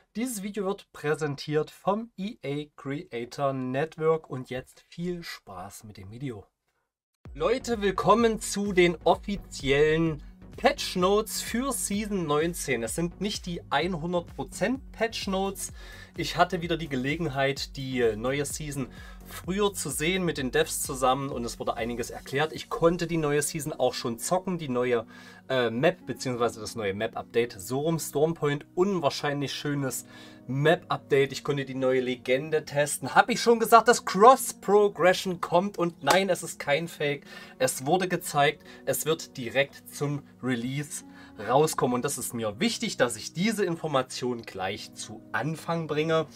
Dieses Video wird präsentiert vom EA Creator Network und jetzt viel Spaß mit dem Video. Leute, willkommen zu den offiziellen Patch Notes für Season 19. Es sind nicht die 100% Patch Notes. Ich hatte wieder die Gelegenheit, die neue Season früher zu sehen mit den Devs zusammen und es wurde einiges erklärt. Ich konnte die neue Season auch schon zocken, die neue Map bzw. das neue Map-Update. So rum Stormpoint, unwahrscheinlich schönes Map-Update. Ich konnte die neue Legende testen. Habe ich schon gesagt, dass Cross-Progression kommt und nein, es ist kein Fake. Es wurde gezeigt, es wird direkt zum Release rauskommen und das ist mir wichtig, dass ich diese Information gleich zu Anfang bringe.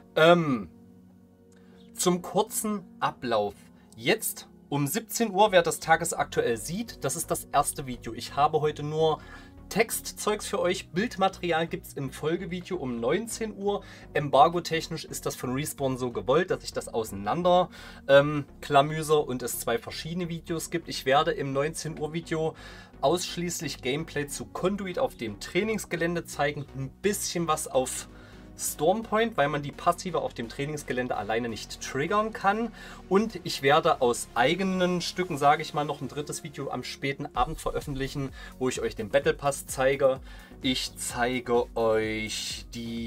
Zum kurzen Ablauf. Jetzt um 17 Uhr, wer das tagesaktuell sieht, das ist das erste Video. Ich habe heute nur Textzeugs für euch. Bildmaterial gibt es im Folgevideo um 19 Uhr. Embargo-technisch ist das von Respawn so gewollt, dass ich das auseinander klamüse und es zwei verschiedene Videos gibt. Ich werde im 19 Uhr Video ausschließlich Gameplay zu Conduit auf dem Trainingsgelände zeigen. Ein bisschen was auf Stormpoint, weil man die Passive auf dem Trainingsgelände alleine nicht triggern kann. Und ich werde aus eigenen Stücken, sage ich mal, noch ein drittes Video am späten Abend veröffentlichen, wo ich euch den Battle Pass zeige. Ich zeige euch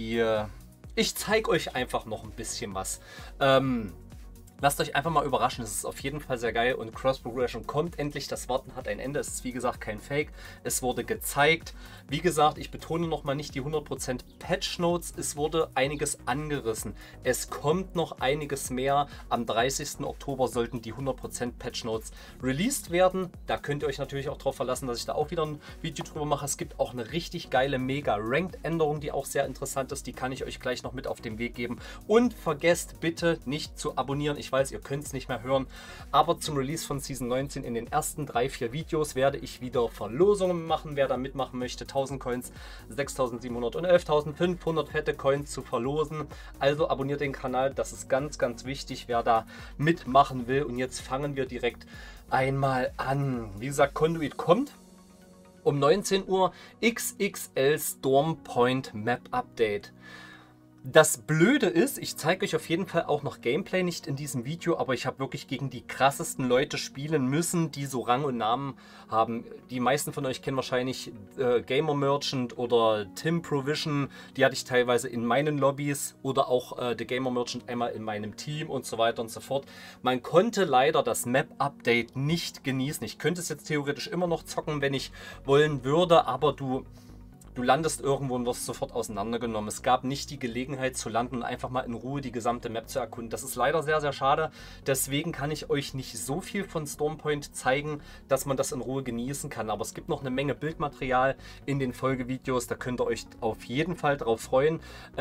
einfach noch ein bisschen was. Lasst euch einfach mal überraschen, es ist auf jeden Fall sehr geil und Cross Progression kommt endlich, das Warten hat ein Ende, es ist wie gesagt kein Fake, es wurde gezeigt. Wie gesagt, ich betone nochmal nicht die 100% Patch Notes, es wurde einiges angerissen. Es kommt noch einiges mehr, am 30. Oktober sollten die 100% Patch Notes released werden. Da könnt ihr euch natürlich auch darauf verlassen, dass ich da auch wieder ein Video drüber mache. Es gibt auch eine richtig geile Mega-Ranked-Änderung, die auch sehr interessant ist, die kann ich euch gleich noch mit auf den Weg geben. Und vergesst bitte nicht zu abonnieren. Ich weiß, ihr könnt es nicht mehr hören, aber zum Release von Season 19 in den ersten 3-4 Videos werde ich wieder Verlosungen machen. Wer da mitmachen möchte, 1000 Coins, 6700 und 11.500 fette Coins zu verlosen. Also abonniert den Kanal, das ist ganz, ganz wichtig, wer da mitmachen will. Und jetzt fangen wir direkt einmal an. Wie gesagt, Conduit kommt um 19 Uhr, XXL Stormpoint Map Update. Das Blöde ist, ich zeige euch auf jeden Fall auch noch Gameplay, nicht in diesem Video, aber ich habe wirklich gegen die krassesten Leute spielen müssen, die so Rang und Namen haben. Die meisten von euch kennen wahrscheinlich Gamer Merchant oder Tim Provision, die hatte ich teilweise in meinen Lobbys oder auch The Gamer Merchant einmal in meinem Team und so weiter und so fort. Man konnte leider das Map-Update nicht genießen. Ich könnte es jetzt theoretisch immer noch zocken, wenn ich wollen würde, aber du landest irgendwo und wirst sofort auseinandergenommen. Es gab nicht die Gelegenheit zu landen und einfach mal in Ruhe die gesamte Map zu erkunden. Das ist leider sehr, sehr schade. Deswegen kann ich euch nicht so viel von Stormpoint zeigen, dass man das in Ruhe genießen kann. Aber es gibt noch eine Menge Bildmaterial in den Folgevideos. Da könnt ihr euch auf jeden Fall drauf freuen.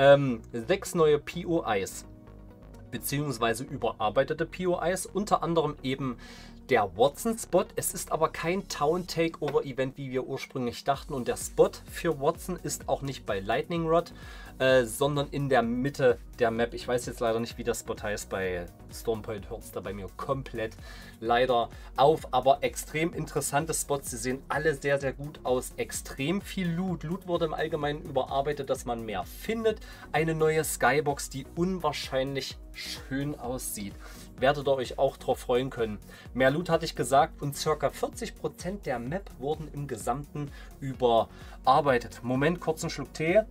6 neue POIs beziehungsweise überarbeitete POIs, unter anderem eben der Watson-Spot. Es ist aber kein Town-Takeover-Event, wie wir ursprünglich dachten. Und der Spot für Watson ist auch nicht bei Lightning Rod, sondern in der Mitte der Map. Ich weiß jetzt leider nicht, wie der Spot heißt. Bei Stormpoint hört es da bei mir komplett leider auf. Aber extrem interessante Spots. Sie sehen alle sehr, sehr gut aus. Extrem viel Loot. Loot wurde im Allgemeinen überarbeitet, dass man mehr findet. Eine neue Skybox, die unwahrscheinlich schön aussieht. Werdet ihr euch auch drauf freuen können. Mehr Loot hatte ich gesagt und ca. 40% der Map wurden im Gesamten überarbeitet. Moment, kurz einen Schluck Tee.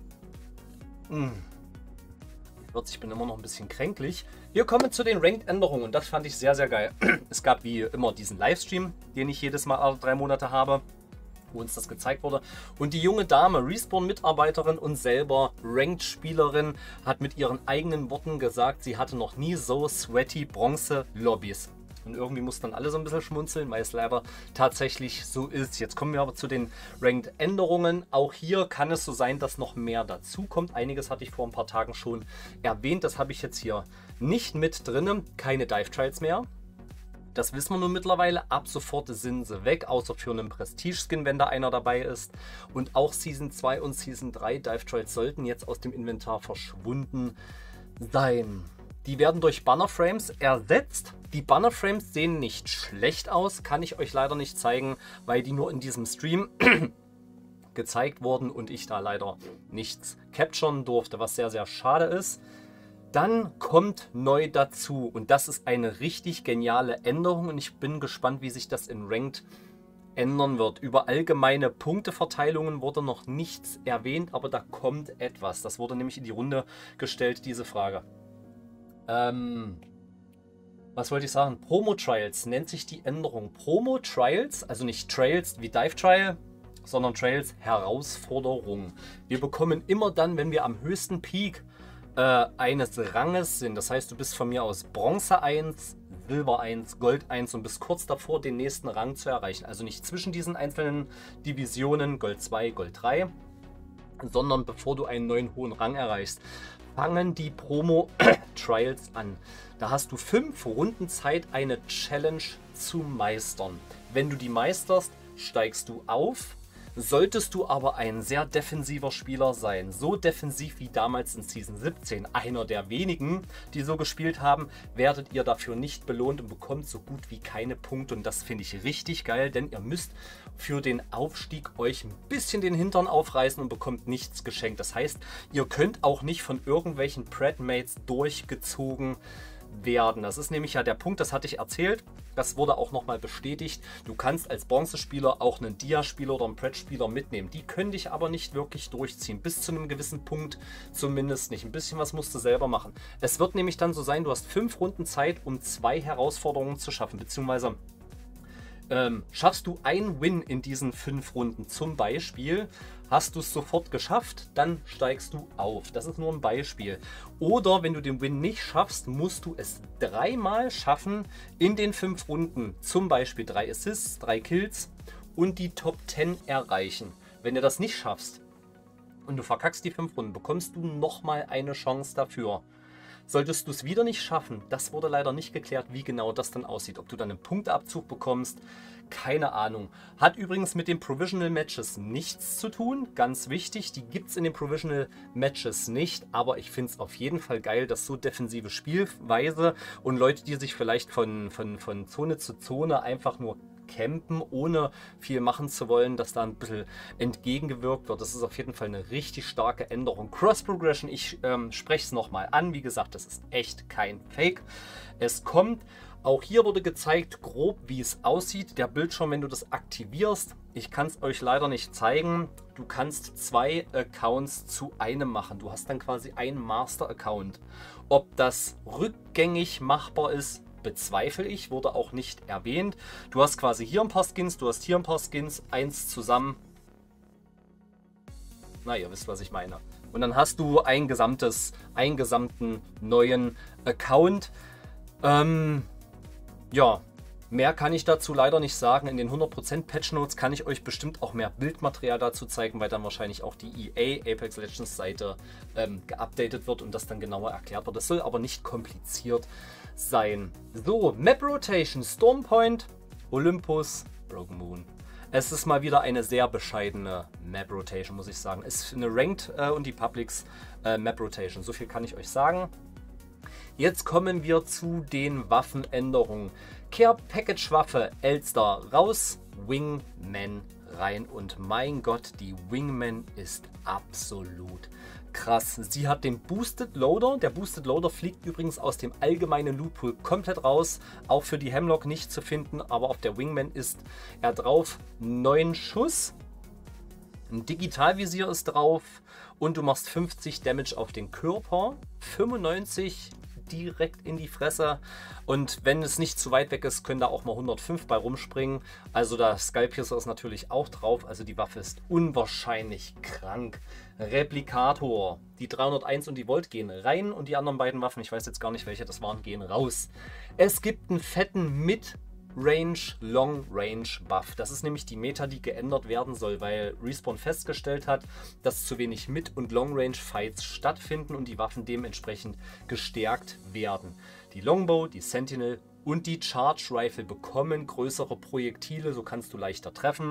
Ich bin immer noch ein bisschen kränklich. Wir kommen zu den Ranked-Änderungen und das fand ich sehr, sehr geil. Es gab wie immer diesen Livestream, den ich jedes Mal alle 3 Monate habe, wo uns das gezeigt wurde. Und die junge Dame, Respawn-Mitarbeiterin und selber Ranked-Spielerin, hat mit ihren eigenen Worten gesagt, sie hatte noch nie so sweaty Bronze-Lobbys. Und irgendwie muss dann alle so ein bisschen schmunzeln, weil es leider tatsächlich so ist. Jetzt kommen wir aber zu den Ranked-Änderungen. Auch hier kann es so sein, dass noch mehr dazu kommt. Einiges hatte ich vor ein paar Tagen schon erwähnt. Das habe ich jetzt hier nicht mit drin. Keine Dive Trials mehr. Das wissen wir nun mittlerweile. Ab sofort sind sie weg, außer für einen Prestige-Skin, wenn da einer dabei ist. Und auch Season 2 und Season 3 Dive Trials sollten jetzt aus dem Inventar verschwunden sein. Die werden durch Bannerframes ersetzt. Die Bannerframes sehen nicht schlecht aus, kann ich euch leider nicht zeigen, weil die nur in diesem Stream gezeigt wurden und ich da leider nichts capturen durfte, was sehr, sehr schade ist. Dann kommt neu dazu und das ist eine richtig geniale Änderung und ich bin gespannt, wie sich das in Ranked ändern wird. Über allgemeine Punkteverteilungen wurde noch nichts erwähnt, aber da kommt etwas. Das wurde nämlich in die Runde gestellt, diese Frage. Was wollte ich sagen? Promo Trials nennt sich die Änderung. Promo Trials, also nicht Trails wie Dive Trial, sondern Trails Herausforderung. Wir bekommen immer dann, wenn wir am höchsten Peak eines Ranges sind, das heißt, du bist von mir aus Bronze 1, Silber 1, Gold 1 und bist kurz davor, den nächsten Rang zu erreichen. Also nicht zwischen diesen einzelnen Divisionen, Gold 2, Gold 3, sondern bevor du einen neuen hohen Rang erreichst, fangen die Promo-Trials an. Da hast du 5 Runden Zeit, eine Challenge zu meistern. Wenn du die meisterst, steigst du auf. Solltest du aber ein sehr defensiver Spieler sein, so defensiv wie damals in Season 17, einer der wenigen, die so gespielt haben, werdet ihr dafür nicht belohnt und bekommt so gut wie keine Punkte. Und das finde ich richtig geil, denn ihr müsst für den Aufstieg euch ein bisschen den Hintern aufreißen und bekommt nichts geschenkt. Das heißt, ihr könnt auch nicht von irgendwelchen Predmates durchgezogen werden. Das ist nämlich ja der Punkt, das hatte ich erzählt, das wurde auch nochmal bestätigt. Du kannst als Bronzespieler auch einen Dia-Spieler oder einen Pred-Spieler mitnehmen. Die können dich aber nicht wirklich durchziehen, bis zu einem gewissen Punkt zumindest nicht. Ein bisschen was musst du selber machen. Es wird nämlich dann so sein, du hast 5 Runden Zeit, um 2 Herausforderungen zu schaffen, beziehungsweise schaffst du einen Win in diesen 5 Runden zum Beispiel, hast du es sofort geschafft, dann steigst du auf. Das ist nur ein Beispiel. Oder wenn du den Win nicht schaffst, musst du es 3-mal schaffen in den 5 Runden. Zum Beispiel 3 Assists, 3 Kills und die Top 10 erreichen. Wenn du das nicht schaffst und du verkackst die 5 Runden, bekommst du nochmal eine Chance dafür. Solltest du es wieder nicht schaffen, das wurde leider nicht geklärt, wie genau das dann aussieht. Ob du dann einen Punktabzug bekommst, keine Ahnung. Hat übrigens mit den Provisional Matches nichts zu tun, ganz wichtig. Die gibt es in den Provisional Matches nicht, aber ich finde es auf jeden Fall geil, dass so defensive Spielweise und Leute, die sich vielleicht von Zone zu Zone einfach nur campen, ohne viel machen zu wollen, dass da ein bisschen entgegengewirkt wird. Das ist auf jeden Fall eine richtig starke Änderung. Cross Progression, ich spreche es nochmal an. Wie gesagt, das ist echt kein Fake. Es kommt. Auch hier wurde gezeigt, grob wie es aussieht. Der Bildschirm, wenn du das aktivierst, ich kann es euch leider nicht zeigen. Du kannst 2 Accounts zu einem machen. Du hast dann quasi einen Master-Account. Ob das rückgängig machbar ist, bezweifle ich, wurde auch nicht erwähnt. Du hast quasi hier ein paar Skins, du hast hier ein paar Skins, eins zusammen. Na, ihr wisst, was ich meine. Und dann hast du einen gesamten neuen Account. Ja, mehr kann ich dazu leider nicht sagen. In den 100% Patch Notes kann ich euch bestimmt auch mehr Bildmaterial dazu zeigen, weil dann wahrscheinlich auch die EA Apex Legends Seite geupdatet wird und das dann genauer erklärt wird. Das soll aber nicht kompliziert sein. So, Map Rotation, Stormpoint, Olympus, Broken Moon. Es ist mal wieder eine sehr bescheidene Map Rotation, muss ich sagen. Es ist eine Ranked und die Publics Map Rotation. So viel kann ich euch sagen. Jetzt kommen wir zu den Waffenänderungen. Care Package Waffe Elster raus, Wingman rein. Und mein Gott, die Wingman ist absolut krass. Sie hat den Boosted Loader. Der Boosted Loader fliegt übrigens aus dem allgemeinen Loot Pool komplett raus. Auch für die Hemlock nicht zu finden, aber auf der Wingman ist er drauf. 9 Schuss. Ein Digitalvisier ist drauf. Und du machst 50 Damage auf den Körper. 95 direkt in die Fresse. Und wenn es nicht zu weit weg ist, können da auch mal 105 bei rumspringen. Also der Skullpiercer ist natürlich auch drauf. Also die Waffe ist unwahrscheinlich krank. Replikator. Die 301 und die Volt gehen rein und die anderen beiden Waffen, ich weiß jetzt gar nicht welche das waren, gehen raus. Es gibt einen fetten Mid-Range, Long-Range Buff. Das ist nämlich die Meta, die geändert werden soll, weil Respawn festgestellt hat, dass zu wenig Mid- und Long-Range Fights stattfinden und die Waffen dementsprechend gestärkt werden. Die Longbow, die Sentinel und die Charge Rifle bekommen größere Projektile, so kannst du leichter treffen.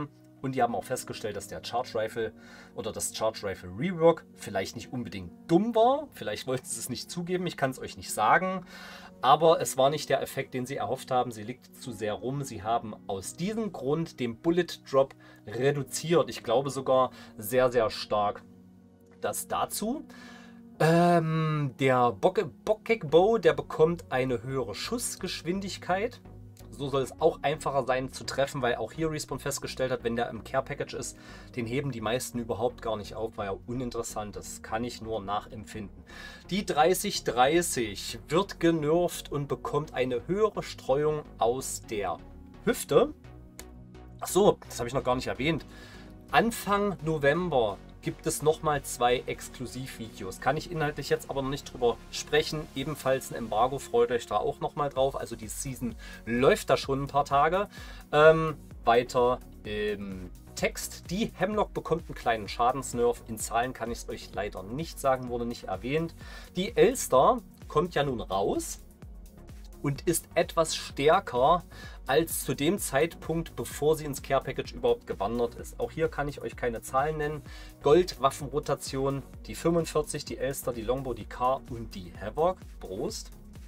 Und die haben auch festgestellt, dass der Charge Rifle oder das Charge Rifle Rework vielleicht nicht unbedingt dumm war. Vielleicht wollten sie es nicht zugeben, ich kann es euch nicht sagen. Aber es war nicht der Effekt, den sie erhofft haben. Sie liegt zu sehr rum. Sie haben aus diesem Grund den Bullet Drop reduziert. Ich glaube sogar sehr, sehr stark. Das dazu. Der Bokek Bow, der bekommt eine höhere Schussgeschwindigkeit. So soll es auch einfacher sein zu treffen, weil auch hier Respawn festgestellt hat, wenn der im Care Package ist, den heben die meisten überhaupt gar nicht auf, weil er uninteressant ist. Kann ich nur nachempfinden. Die 3030 wird genervt und bekommt eine höhere Streuung aus der Hüfte. Achso, das habe ich noch gar nicht erwähnt. Anfang November gibt es nochmal 2 Exklusivvideos. Kann ich inhaltlich jetzt aber noch nicht drüber sprechen. Ebenfalls ein Embargo, freut euch da auch nochmal drauf. Also die Season läuft da schon ein paar Tage. Weiter im Text. Die Hemlock bekommt einen kleinen Schadensnerv. In Zahlen kann ich es euch leider nicht sagen, wurde nicht erwähnt. Die Elster kommt ja nun raus und ist etwas stärker als zu dem Zeitpunkt, bevor sie ins Care Package überhaupt gewandert ist. Auch hier kann ich euch keine Zahlen nennen. Gold-Waffenrotation, die 45, die Elster, die Longbow, die K und die Havoc. Prost.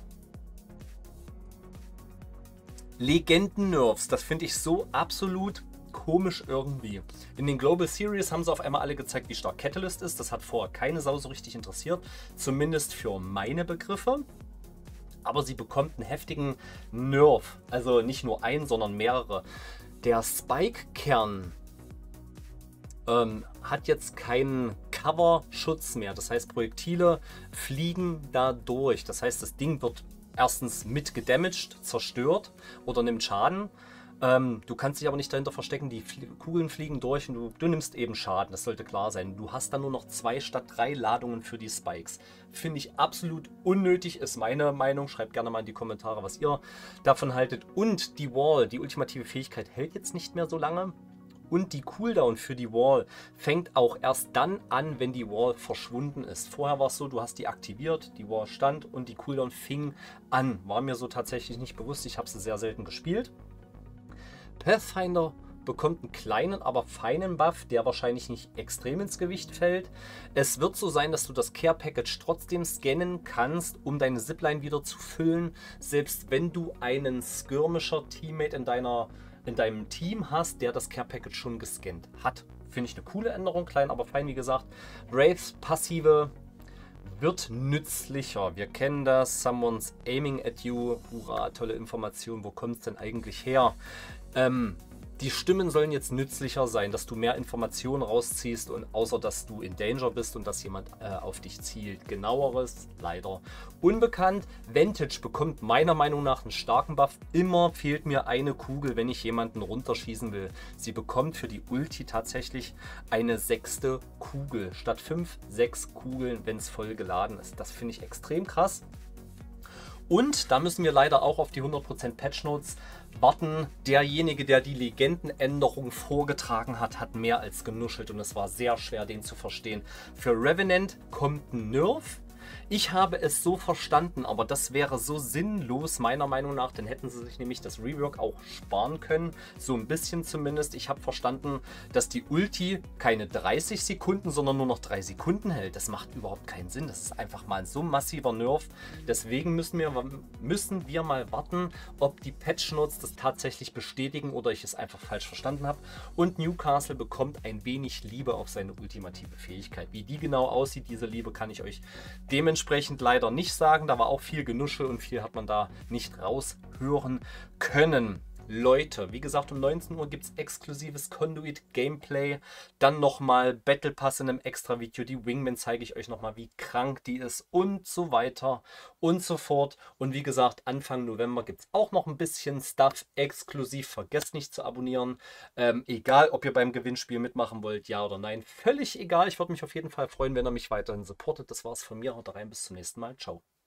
Legenden-Nerfs, das finde ich so absolut komisch irgendwie. In den Global Series haben sie auf einmal alle gezeigt, wie stark Catalyst ist. Das hat vorher keine Sau so richtig interessiert. Zumindest für meine Begriffe. Aber sie bekommt einen heftigen Nerf. Also nicht nur einen, sondern mehrere. Der Spike-Kern hat jetzt keinen Cover-Schutz mehr. Das heißt, Projektile fliegen da durch. Das heißt, das Ding wird erstens mit gedamaged, zerstört oder nimmt Schaden. Du kannst dich aber nicht dahinter verstecken, die Kugeln fliegen durch und du nimmst eben Schaden, das sollte klar sein. Du hast dann nur noch 2 statt 3 Ladungen für die Spikes. Finde ich absolut unnötig, ist meine Meinung. Schreibt gerne mal in die Kommentare, was ihr davon haltet. Und die Wall, die ultimative Fähigkeit, hält jetzt nicht mehr so lange. Und die Cooldown für die Wall fängt auch erst dann an, wenn die Wall verschwunden ist. Vorher war es so, du hast die aktiviert, die Wall stand und die Cooldown fing an. War mir so tatsächlich nicht bewusst, ich habe sie sehr selten gespielt. Pathfinder bekommt einen kleinen, aber feinen Buff, der wahrscheinlich nicht extrem ins Gewicht fällt. Es wird so sein, dass du das Care Package trotzdem scannen kannst, um deine Zipline wieder zu füllen. Selbst wenn du einen Skirmisher Teammate in deinem Team hast, der das Care Package schon gescannt hat. Finde ich eine coole Änderung, klein, aber fein, wie gesagt. Wraiths Passive wird nützlicher. Wir kennen das. Someone's aiming at you. Hurra, tolle Information. Wo kommt es denn eigentlich her? Die Stimmen sollen jetzt nützlicher sein, dass du mehr Informationen rausziehst und außer dass du in Danger bist und dass jemand auf dich zielt. Genaueres leider unbekannt. Vantage bekommt meiner Meinung nach einen starken Buff. Immer fehlt mir eine Kugel, wenn ich jemanden runterschießen will. Sie bekommt für die Ulti tatsächlich eine 6. Kugel. Statt 5, 6 Kugeln, wenn es voll geladen ist. Das finde ich extrem krass. Und da müssen wir leider auch auf die 100% Patch Notes warten. Derjenige, der die Legendenänderung vorgetragen hat, hat mehr als genuschelt und es war sehr schwer, den zu verstehen. Für Revenant kommt ein Nerf. Ich habe es so verstanden, aber das wäre so sinnlos meiner Meinung nach, dann hätten sie sich nämlich das Rework auch sparen können, so ein bisschen zumindest. Ich habe verstanden, dass die Ulti keine 30 Sekunden, sondern nur noch 3 Sekunden hält. Das macht überhaupt keinen Sinn, das ist einfach mal so ein massiver Nerv. Deswegen müssen wir mal warten, ob die Patch Notes das tatsächlich bestätigen oder ich es einfach falsch verstanden habe. Und Newcastle bekommt ein wenig Liebe auf seine ultimative Fähigkeit. Wie die genau aussieht, diese Liebe, kann ich euch dementsprechend leider nicht sagen. Da war auch viel Genuschel und viel hat man da nicht raushören können. Leute, wie gesagt, um 19 Uhr gibt es exklusives Conduit-Gameplay. Dann nochmal Battle Pass in einem extra Video. Die Wingman zeige ich euch nochmal, wie krank die ist und so weiter und so fort. Und wie gesagt, Anfang November gibt es auch noch ein bisschen Stuff exklusiv. Vergesst nicht zu abonnieren. Egal, ob ihr beim Gewinnspiel mitmachen wollt, ja oder nein. Völlig egal. Ich würde mich auf jeden Fall freuen, wenn ihr mich weiterhin supportet. Das war's von mir. Haut rein, bis zum nächsten Mal. Ciao.